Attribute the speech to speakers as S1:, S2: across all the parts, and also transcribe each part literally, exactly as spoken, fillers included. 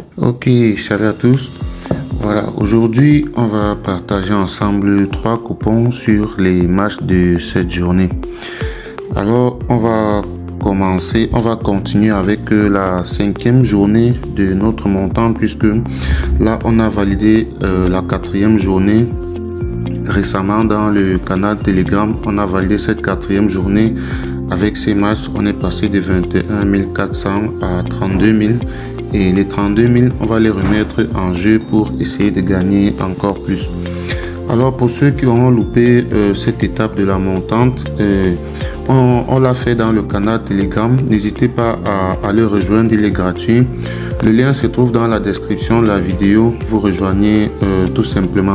S1: Ok, salut à tous. Voilà, aujourd'hui on va partager ensemble trois coupons sur les matchs de cette journée. Alors on va commencer, on va continuer avec la cinquième journée de notre montant, puisque là on a validé euh, la quatrième journée récemment dans le canal Telegram. On a validé cette quatrième journée. Avec ces matchs, on est passé de vingt et un mille quatre cents à trente-deux mille. Et les trente-deux mille, on va les remettre en jeu pour essayer de gagner encore plus. Alors pour ceux qui ont loupé euh, cette étape de la montante, euh, on, on l'a fait dans le canal Telegram. N'hésitez pas à aller rejoindre, il est gratuit. Le lien se trouve dans la description de la vidéo. Vous rejoignez euh, tout simplement.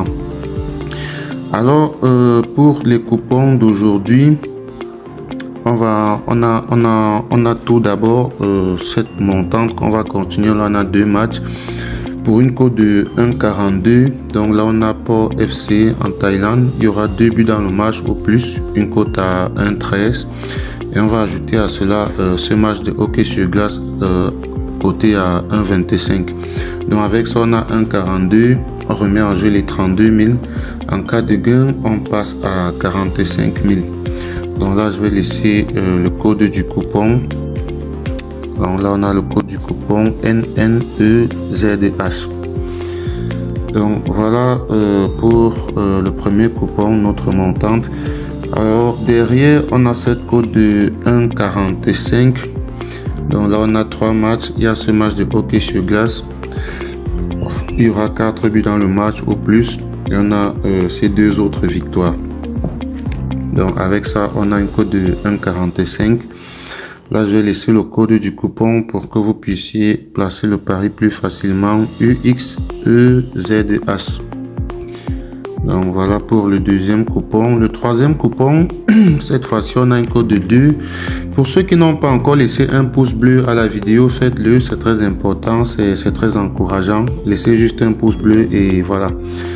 S1: Alors euh, pour les coupons d'aujourd'hui, on va on a on a on a tout d'abord euh, cette montante qu'on va continuer. Là on a deux matchs pour une cote de un virgule quarante-deux. Donc là on a Port F C en Thaïlande, il y aura deux buts dans le match au plus, une cote à un virgule treize, et on va ajouter à cela euh, ce match de hockey sur glace euh, coté à un virgule vingt-cinq. Donc avec ça on a un virgule quarante-deux, on remet en jeu les trente-deux mille. En cas de gain, on passe à quarante-cinq mille. Donc là, je vais laisser euh, le code du coupon. Donc là, on a le code du coupon N N E Z H. Donc voilà euh, pour euh, le premier coupon, notre montante. Alors derrière, on a cette code de un virgule quarante-cinq. Donc là, on a trois matchs. Il y a ce match de hockey sur glace. Il y aura quatre buts dans le match au plus. Et on a euh, ces deux autres victoires. Donc avec ça, on a une code de un virgule quarante-cinq. Là, je vais laisser le code du coupon pour que vous puissiez placer le pari plus facilement. U X E Z H. Donc voilà pour le deuxième coupon. Le troisième coupon, cette fois-ci, on a une code de deux. Pour ceux qui n'ont pas encore laissé un pouce bleu à la vidéo, faites-le. C'est très important, c'est très encourageant. Laissez juste un pouce bleu et voilà.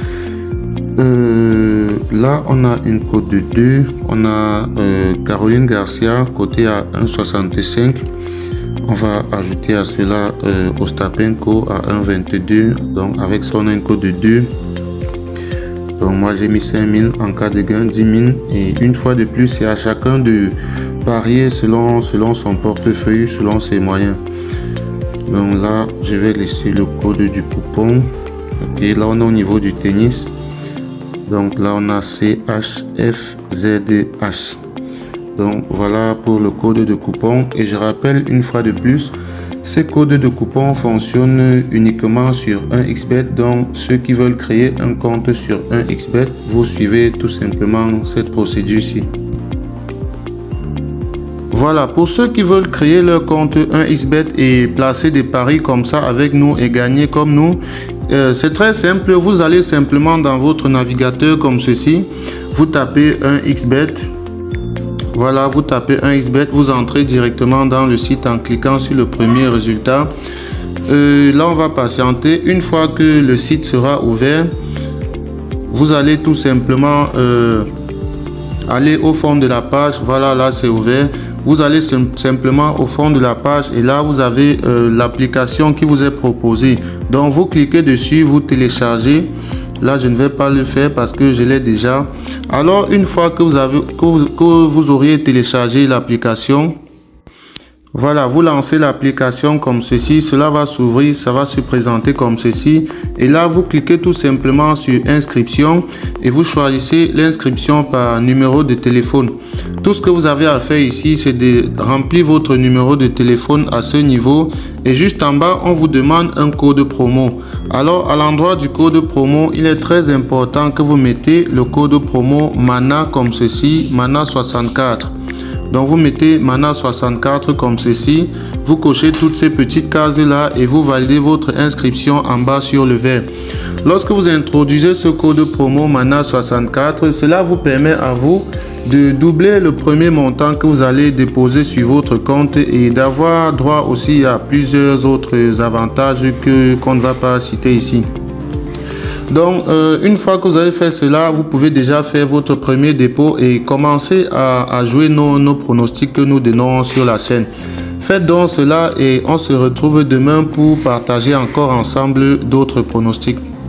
S1: Euh, là on a une cote de deux, on a euh, Caroline Garcia côté à un virgule soixante-cinq. On va ajouter à cela euh, Ostapenko à un virgule vingt-deux. Donc avec ça on a une cote de deux. Donc moi j'ai mis cinq mille en cas de gain, dix mille, et une fois de plus c'est à chacun de parier selon, selon son portefeuille, selon ses moyens. Donc là je vais laisser le code du coupon. Ok, là on est au niveau du tennis. Donc là on a C H F Z H. Donc voilà pour le code de coupon. Et je rappelle une fois de plus, ces codes de coupon fonctionnent uniquement sur un X bet. Donc ceux qui veulent créer un compte sur un X bet, vous suivez tout simplement cette procédure-ci. Voilà, pour ceux qui veulent créer leur compte un X bet et placer des paris comme ça avec nous et gagner comme nous, euh, c'est très simple. Vous allez simplement dans votre navigateur comme ceci, vous tapez un X bet. Voilà, vous tapez un X bet, vous entrez directement dans le site en cliquant sur le premier résultat. Euh, là, on va patienter. Une fois que le site sera ouvert, vous allez tout simplement euh, aller au fond de la page. Voilà, là c'est ouvert. Vous allez simplement au fond de la page et là vous avez euh, l'application qui vous est proposée. Donc vous cliquez dessus, vous téléchargez. Là je ne vais pas le faire parce que je l'ai déjà. Alors une fois que vous avez que vous, que vous auriez téléchargé l'application, voilà, vous lancez l'application comme ceci, cela va s'ouvrir, ça va se présenter comme ceci. Et là, vous cliquez tout simplement sur inscription et vous choisissez l'inscription par numéro de téléphone. Tout ce que vous avez à faire ici, c'est de remplir votre numéro de téléphone à ce niveau. Et juste en bas, on vous demande un code promo. Alors, à l'endroit du code promo, il est très important que vous mettez le code promo MANA comme ceci, MANA soixante-quatre. Donc vous mettez MANA soixante-quatre comme ceci, vous cochez toutes ces petites cases là et vous validez votre inscription en bas sur le vert. Lorsque vous introduisez ce code promo MANA soixante-quatre, cela vous permet à vous de doubler le premier montant que vous allez déposer sur votre compte et d'avoir droit aussi à plusieurs autres avantages que qu'on ne va pas citer ici. Donc, euh, une fois que vous avez fait cela, vous pouvez déjà faire votre premier dépôt et commencer à, à jouer nos, nos pronostics que nous donnons sur la chaîne. Faites donc cela et on se retrouve demain pour partager encore ensemble d'autres pronostics.